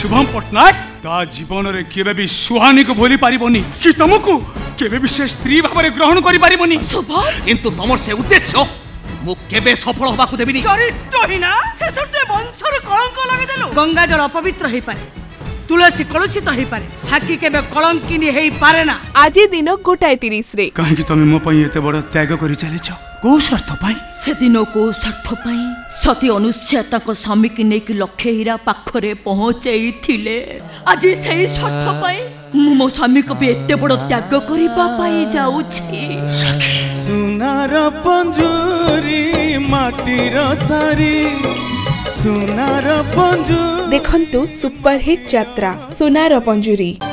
शुभम पट्टनायक ता जीवन रे केबे भी सुहानी को भूली पारिबोनी कि तुमको केबे भी से स्त्री भाव में ग्रहण करि पारिबोनी। शुभम किंतु तमर से उद्देश्य मु केबे सफल होबा को देबिनी। चरित्रहीना शेषते वंशर कलंक लगे देलु। गंगा जल अपवित्र होई पारे, तुलसी कलुषित होई पारे, साकी केबे कलंकिनी हेई पारे ना। आज दिन 1:30 रे काहे कि तमे मो पई एते बड़ त्याग करि चलेछ को स्वार्थ पाई? से दिन को स्वार्थ पाई सती अनुष्या स्वामी की नेकी लक्षे हीरा पाखरे पहुंचाई थिले। आज से स्वार्थ पाई मो स्वामी को भी एते बड़ त्याग करिबा पाई जाउछि। सुनार पंजुरी माटीर सारी सुनार पंजुरी देखंतु सुपरहिट यात्रा सुनार पंजुरी।